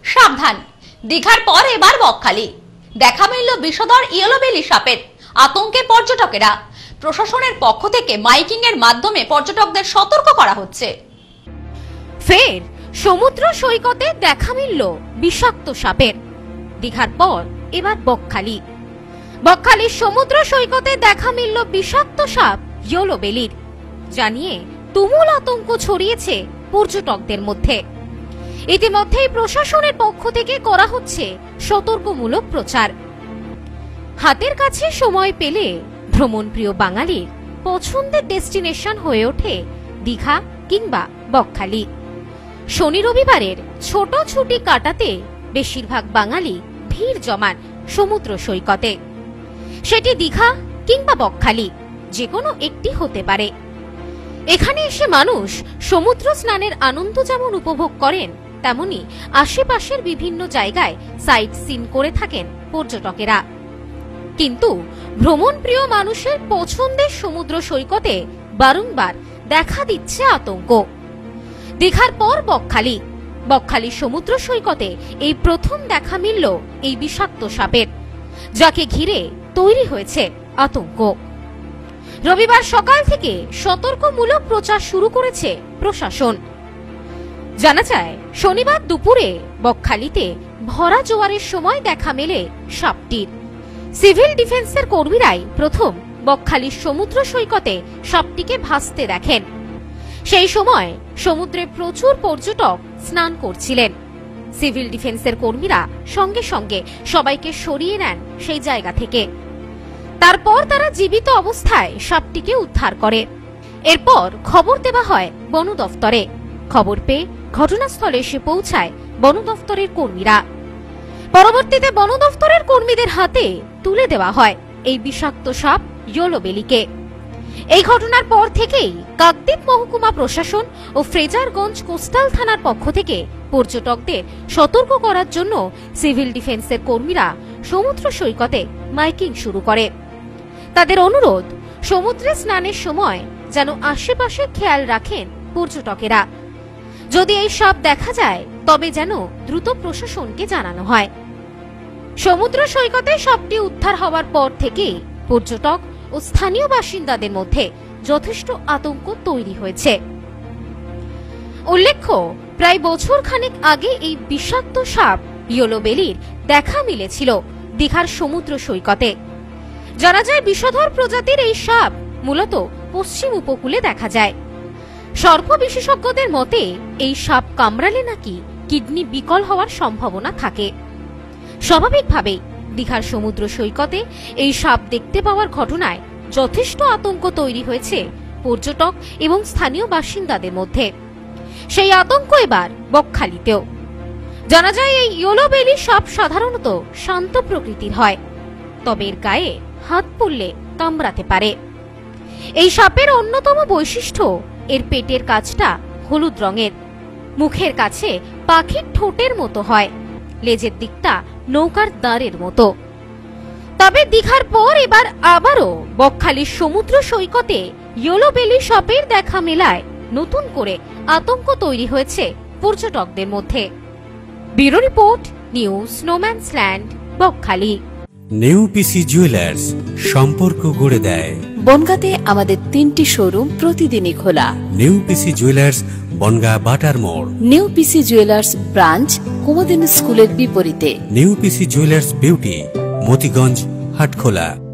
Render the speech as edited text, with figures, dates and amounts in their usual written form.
সাবধান, দীঘার পর এবার বকখালি। দেখা মিলল বিষধর ইয়েলো বেলি সাপের। আতঙ্কে পর্যটকেরা। প্রশাসনের পক্ষ থেকে মাইকিং এর মাধ্যমে পর্যটকদের সতর্ক করা হচ্ছে। ফের সমুদ্র সৈকতে দেখা মিলল বিষাক্ত সাপের। দীঘার পর এবার বকখালি। বকখালির সমুদ্র সৈকতে দেখা মিলল বিষাক্ত সাপ ইয়েলো বেলির, জানিয়ে তুমুল আতঙ্ক ছড়িয়েছে পর্যটকদের মধ্যে। ইতিমধ্যেই প্রশাসনের পক্ষ থেকে করা হচ্ছে সতর্কমূলক প্রচার। হাতের কাছে সময় পেলে ভ্রমণপ্রিয় বাঙালির পছন্দের ডেস্টিনেশন হয়ে ওঠে দীঘা কিংবা বকখালি। শনি রবিবারের ছোট ছুটি কাটাতে বেশিরভাগ বাঙালি ভিড় জমান সমুদ্র সৈকতে। সেটি দীঘা কিংবা বকখালি, যে কোনো একটি হতে পারে। এখানে এসে মানুষ সমুদ্র স্নানের আনন্দ যেমন উপভোগ করেন, তেমনি আশেপাশের বিভিন্ন জায়গায় সাইট সিন করে থাকেন পর্যটকেরা। কিন্তু ভ্রমণপ্রিয় মানুষের পছন্দের সমুদ্র সৈকতে বারংবার দেখা দিচ্ছে আতঙ্ক। দীঘার পর বকখালি। বকখালি সমুদ্র সৈকতে এই প্রথম দেখা মিলল এই বিষাক্ত সাপের, যাকে ঘিরে তৈরি হয়েছে আতঙ্ক। রবিবার সকাল থেকে সতর্কমূলক প্রচার শুরু করেছে প্রশাসন। জানা যায়, শনিবার দুপুরে বকখালিতে ভরা জোয়ারের সময় দেখা মেলে সাপটির। সিভিল ডিফেন্সের কর্মীরাই প্রথম বকখালির সমুদ্র সৈকতে সাপটিকে ভাসতে দেখেন। সেই সময় সমুদ্রে প্রচুর পর্যটক স্নান করছিলেন। সিভিল ডিফেন্সের কর্মীরা সঙ্গে সঙ্গে সবাইকে সরিয়ে নেন সেই জায়গা থেকে। তারপর তারা জীবিত অবস্থায় সাপটিকে উদ্ধার করে। এরপর খবর দেওয়া হয় বন দফতরে। খবর পেয়ে ঘটনাস্থলে এসে পৌঁছায় বন দফতরের কর্মীরা। পরবর্তীতে বন দফতরের কর্মীদের হাতে তুলে দেওয়া হয় এই বিষাক্ত সাপ ইয়েলো বেলিকে। এই ঘটনার পর থেকেই কাকদ্বীপ মহকুমা প্রশাসন ও ফ্রেজারগঞ্জ কোস্টাল থানার পক্ষ থেকে পর্যটকদের সতর্ক করার জন্য সিভিল ডিফেন্সের কর্মীরা সমুদ্র সৈকতে মাইকিং শুরু করে। তাদের অনুরোধ, সমুদ্রে স্নানের সময় যেন আশেপাশে খেয়াল রাখেন পর্যটকেরা। যদি এই সাপ দেখা যায় তবে যেন দ্রুত প্রশাসনকে জানানো হয়। সমুদ্র সৈকতে সাপটি উদ্ধার হওয়ার পর থেকেই পর্যটক ও স্থানীয় বাসিন্দাদের মধ্যে যথেষ্ট আতঙ্ক তৈরি হয়েছে। উল্লেখ্য, প্রায় বছর খানেক আগে এই বিষাক্ত সাপ ইয়েলো বেলির দেখা মিলেছিল দীঘার সমুদ্র সৈকতে। জানা যায়, বিষধর প্রজাতির এই সাপ মূলত পশ্চিম উপকূলে দেখা যায়। সর্প বিশেষজ্ঞদের মতে এই সাপ কামড়ালে নাকি কিডনি বিকল হওয়ার সম্ভাবনা থাকে। স্বাভাবিকভাবেই দীঘার সমুদ্র সৈকতে এই সাপ দেখতে পাওয়ার ঘটনায় যথেষ্ট আতঙ্ক তৈরি হয়েছে পর্যটক এবং স্থানীয় বাসিন্দাদের মধ্যে। সেই আতঙ্ক এবার বকখালিতেও। জানা যায়, এই ইয়েলো বেলি সাপ সাধারণত শান্ত প্রকৃতির হয়, তবে এর গায়ে হাত পড়লে কামড়াতে পারে। এই সাপের অন্যতম বৈশিষ্ট্য এর পেটের কাছটা হলুদ রঙের, মুখের কাছে পাখির ঠোঁটের মতো হয়, লেজের দিকটা নৌকার দাঁড়ের মতো। তবে দীঘার পর এবার আবারও বকখালির সমুদ্র সৈকতে ইয়েলো বেলি সাপের দেখা মেলায় নতুন করে আতঙ্ক তৈরি হয়েছে পর্যটকদের মধ্যে। Bureau report, news snowman's land, Bakkhali. New PC jewellers, সম্পর্ক গড়ে দেয়। বনগাঁতে আমাদের 3টি শোরুম প্রতিদিনই খোলা। নিউ পিসি জুয়েলার্স, বনগাঁ বাটার মোড়। New PC jewellers branch Kumudini স্কুলের বিপরীতে। New PC jewellers beauty, Motiganj, Hatkhola.